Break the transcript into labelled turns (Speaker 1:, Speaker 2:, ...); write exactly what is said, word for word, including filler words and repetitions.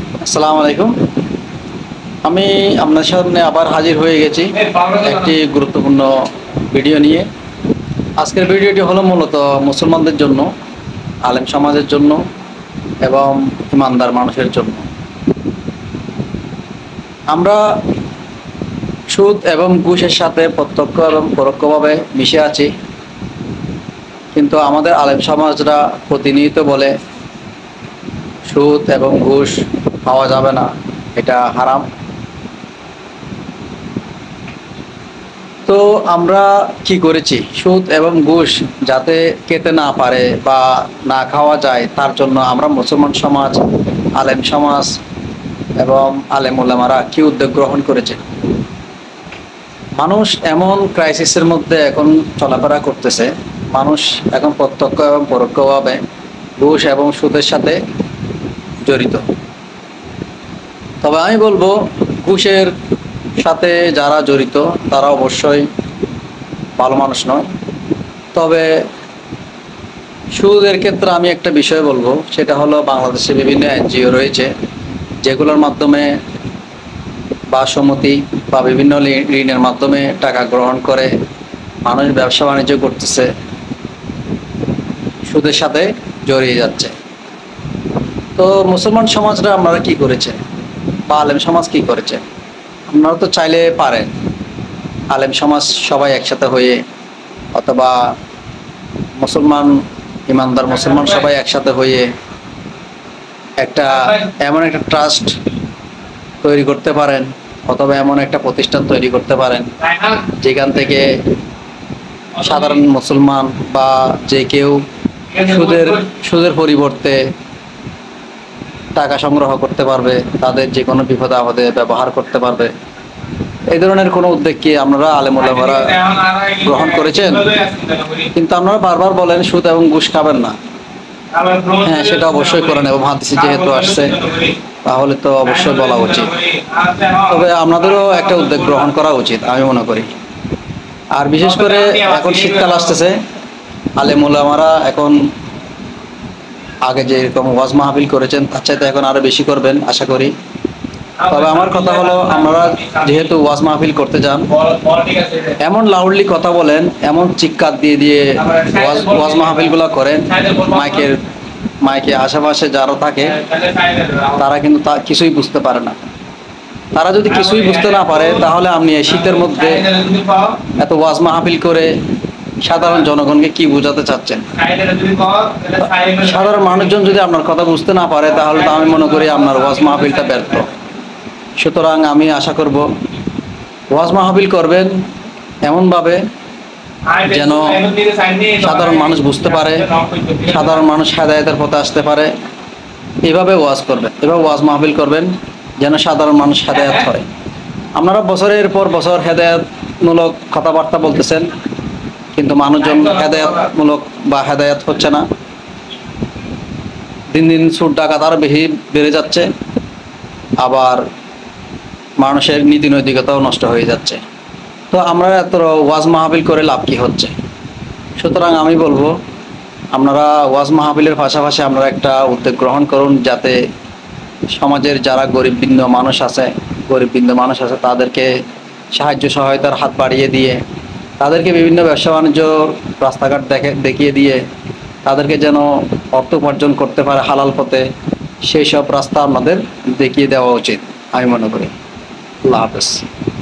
Speaker 1: আসসালামু আলাইকুম। আমি আপনার সামনে আবার হাজির হয়ে গেছি একটি গুরুত্বপূর্ণ ভিডিও নিয়ে। আজকের ভিডিওটি হলো মূলত মুসলমানদের জন্য, আলেম সমাজের জন্য এবং ইমানদার মানুষের জন্য। আমরা সুদ এবং ঘুষের সাথে প্রত্যক্ষ এবং পরোক্ষভাবে মিশে আছি, কিন্তু আমাদের আলেম সমাজরা প্রতিনিয়ত বলে সুদ এবং ঘুষ পাওয়া যাবে না, এটা হারাম। তো আমরা কি করেছি, সুদ এবং ঘুষ যাতে খেতে না পারে বা না খাওয়া যায় তার জন্য আমরা মুসলমান সমাজ, আলেম সমাজ এবং আলেম ওলামারা কি উদ্যোগ গ্রহণ করেছে। মানুষ এমন ক্রাইসিসের মধ্যে এখন চলাফেরা করতেছে, মানুষ এখন প্রত্যক্ষ এবং পরোক্ষভাবে ঘুষ এবং সুদের সাথে জড়িত। তবে আমি বলবো ঘুষের সাথে যারা জড়িত তারা অবশ্যই ভালো মানুষ নয়। তবে সুদের ক্ষেত্রে আমি একটা বিষয় বলবো, সেটা হলো বাংলাদেশে বিভিন্ন এনজিও রয়েছে যেগুলোর মাধ্যমে বাসমতি বা বিভিন্ন ঋণের মাধ্যমে টাকা গ্রহণ করে মানুষ ব্যবসা বাণিজ্য করতেছে, সুদের সাথে জড়িয়ে যাচ্ছে। তো মুসলমান সমাজরা আপনারা কি করেছে বা আলেম সমাজ কি করেছে? আপনারা তো চাইলে পারেন আলেম সমাজ সবাই একসাথে হয়ে, অথবা মুসলমান ইমানদার মুসলমান সবাই একসাথে হয়ে একটা এমন একটা ট্রাস্ট তৈরি করতে পারেন, অথবা এমন একটা প্রতিষ্ঠান তৈরি করতে পারেন যেখান থেকে সাধারণ মুসলমান বা যে কেউ সুদের সুদের পরিবর্তে টাকা সংগ্রহ করতে পারবে, তাদের যে কোনো বিপদে আপদে ব্যবহার করতে পারবে। এই ধরনের কোনো উদ্যোগ কি আপনারা আলেম ওলামারা গ্রহণ করেছেন? কিন্তু আপনারা বারবার বলেন সুদ এবং ঘুষ খাবেন না। হ্যাঁ, সেটা অবশ্যই করেন এবং হাদিসে যেহেতু আসছে তাহলে তো অবশ্যই বলা উচিত। তবে আপনাদেরও একটা উদ্যোগ গ্রহণ করা উচিত আমি মনে করি। আর বিশেষ করে এখন শীতকাল আসতেছে, আলেম ওলামারা এখন আগে যেরকম ওয়াজ মাহফিল করেছেন তার চাইতে এখন আরো বেশি করবেন আশা করি। তবে আমার কথা হলো, আপনারা যেহেতু ওয়াজ মাহফিল করতে যান, এমন লাউডলি কথা বলেন, এমন চিৎকার দিয়ে দিয়ে ওয়াজ ওয়াজ মাহফিল গুলা করেন, মাইকের মাইকে আশেপাশে যারা থাকে তারা কিন্তু তা কিছুই বুঝতে পারে না। তারা যদি কিছুই বুঝতে না পারে তাহলে আপনি এই শীতের মধ্যে এত ওয়াজ মাহফিল করে সাধারণ জনগণকে কি বোঝাতে চাচ্ছেন? সাধারণ মানুষজন যদি আপনার কথা বুঝতে না পারে তাহলে তো আমি মনে করি আপনার ওয়াজ মাহফিলটা ব্যর্থ। সুতরাং আমি আশা করব ওয়াজ মাহফিল করবেন এমনভাবে যেন সাধারণ মানুষ বুঝতে পারে, সাধারণ মানুষ হেদায়েতের পথে আসতে পারে। এভাবে ওয়াজ করবেন, এভাবে ওয়াজ মাহফিল করবেন যেন সাধারণ মানুষ হেদায়েত হয়। আপনারা বছরের পর বছর হেদায়েতমূলক কথাবার্তা বলতেছেন, কিন্তু মানুষজন হেদায়েতমূলক বা হেদায়েত হচ্ছে না। দিন দিন সুদ ডাকাত আরো বেশি বেড়ে যাচ্ছে, আবার মানুষের নীতি নৈতিকতাও নষ্ট হয়ে যাচ্ছে। তো আমরা এত ওয়াজ মাহফিল করে লাভ কি হচ্ছে? সুতরাং আমি বলবো আপনারা ওয়াজ মাহফিলের পাশাপাশি আপনারা একটা উদ্যোগ গ্রহণ করুন, যাতে সমাজের যারা গরিববৃন্দ মানুষ আছে গরিববৃন্দ মানুষ আছে তাদেরকে সাহায্য সহায়তার হাত বাড়িয়ে দিয়ে, তাদেরকে বিভিন্ন ব্যবসা বাণিজ্য রাস্তাঘাট দেখে দেখিয়ে দিয়ে তাদেরকে যেন অর্থ উপার্জন করতে পারে হালাল পথে, সেই সব রাস্তা আমাদের দেখিয়ে দেওয়া উচিত আমি মনে করি। আল্লাহ হাফেজ।